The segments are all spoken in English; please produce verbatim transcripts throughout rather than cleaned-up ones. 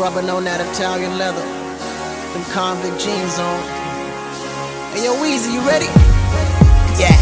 rubbing on that Italian leather, them convict jeans on. Hey yo, Weezy, you ready? Yeah.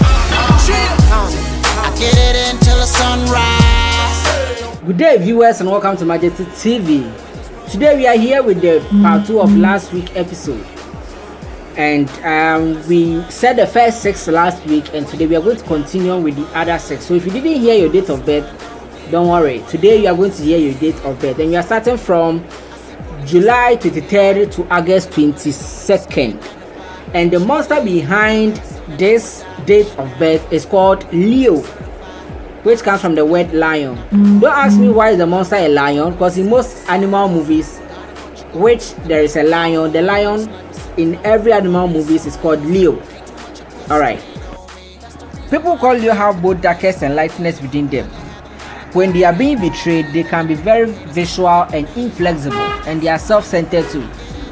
I get it until the sunrise. Good day, viewers, and welcome to Majesty T V. Today we are here with the part two of last week's episode, and um, we said the first six last week, and today we are going to continue with the other six. So if you didn't hear your date of birth, don't worry. Today you are going to hear your date of birth, and we are starting from July twenty-third to August twenty-second. And the monster behind this date of birth is called Leo, which comes from the word lion. Mm-hmm. Don't ask me why is the monster a lion, because in most animal movies which there is a lion, the lion in every animal movies is called Leo. Alright. People call Leo have both darkness and lightness within them. When they are being betrayed, they can be very visual and inflexible, and they are self-centered too.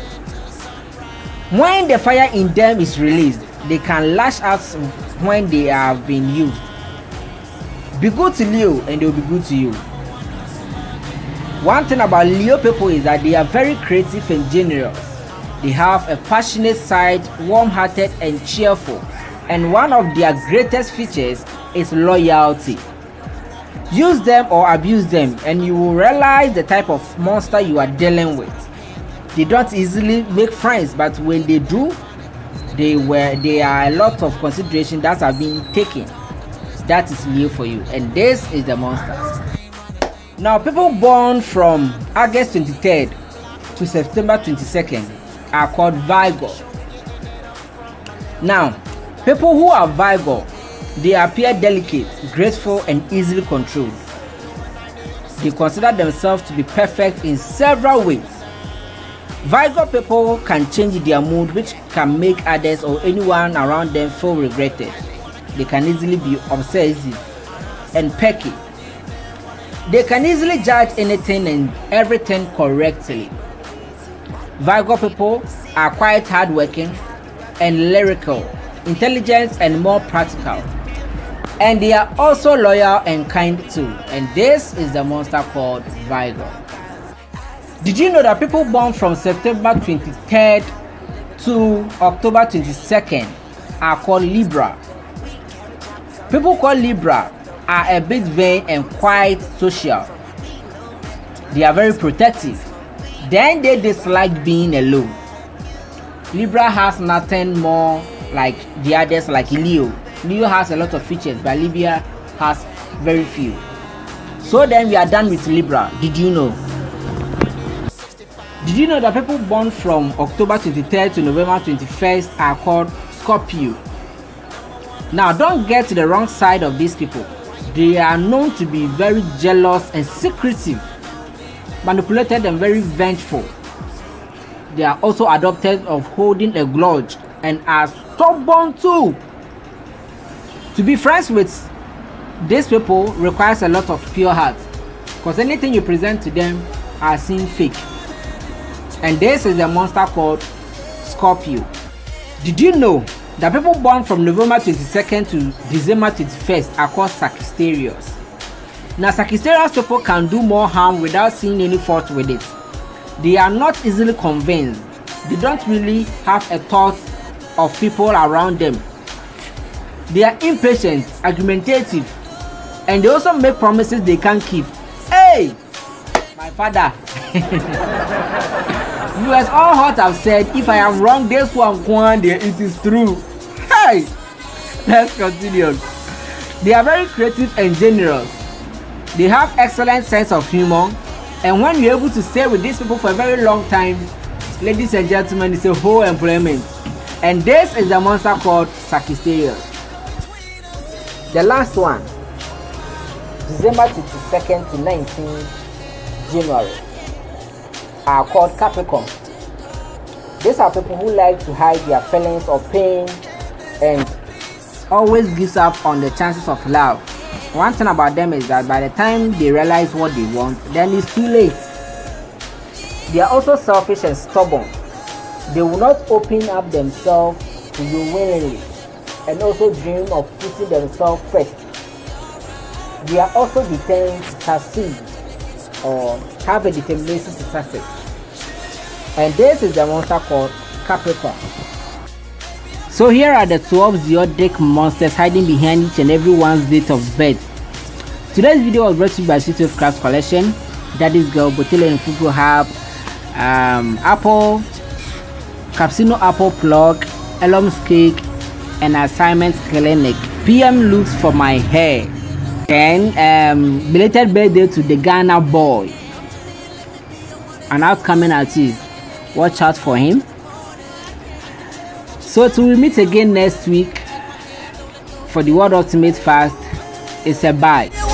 When the fire in them is released, they can lash out when they are being used. Be good to Leo and they will be good to you. One thing about Leo people is that they are very creative and generous. They have a passionate side, warm-hearted and cheerful. And one of their greatest features is loyalty. Use them or abuse them and you will realize the type of monster you are dealing with. They don't easily make friends, but when they do, they were there are a lot of consideration that are being taken. That is Leo for you, and this is the monster. Now, people born from August twenty-third to September twenty-second are called Virgo. Now, people who are Virgo, they appear delicate, graceful, and easily controlled. They consider themselves to be perfect in several ways. Virgo people can change their mood, which can make others or anyone around them feel regretted. They can easily be obsessive and pecky. They can easily judge anything and everything correctly. Virgo people are quite hardworking and lyrical, intelligent and more practical. And they are also loyal and kind too. And this is the monster called Virgo. Did you know that people born from September twenty-third to October twenty-second are called Libra? People called Libra are a bit vain and quite social. They are very protective. Then they dislike being alone. Libra has nothing more like the others, like Leo. Leo has a lot of features, but Libra has very few. So then we are done with Libra. Did you know? Did you know that people born from October twenty-third to November twenty-first are called Scorpio? Now, don't get to the wrong side of these people. They are known to be very jealous and secretive, manipulated and very vengeful. They are also adopted of holding a grudge and are stubborn too. To be friends with these people requires a lot of pure heart, because anything you present to them are seen fake. And this is a monster called Scorpio. Did you know that people born from November twenty-second to December twenty-first are called Sagittarius? Now, Sagittarius people can do more harm without seeing any fault with it. They are not easily convinced. They don't really have a thought of people around them. They are impatient, argumentative, and they also make promises they can't keep. Hey, my father. You as all hot have said, if I am wrong, this one one day it is true. Hey, let's continue. They are very creative and generous. They have excellent sense of humor, and when you're able to stay with these people for a very long time, ladies and gentlemen, it's a whole employment. And this is the monster called Sagittarius. The last one, December twenty-second to nineteenth January, are called Capricorn. These are people who like to hide their feelings of pain and always gives up on the chances of love. One thing about them is that by the time they realize what they want, then it's too late. They are also selfish and stubborn. They will not open up themselves to you willingly, and also dream of putting themselves first. They are also determined to succeed. or have a determination to success. And this is the monster called Capricorn. So here are the twelve Ziodic monsters hiding behind each and every one's date of birth. Today's video was brought to you by City of Crafts Collection, Daddy's Girl, Bottle and Fufu Hub, um, Apple, Capsino Apple Plug, Elom's Cake, and Assignment Clinic. P M looks for my hair. And um, belated birthday to the Ghana boy, an upcoming artist. Watch out for him. So till we meet again next week for the World Ultimate Fast, it's a bye.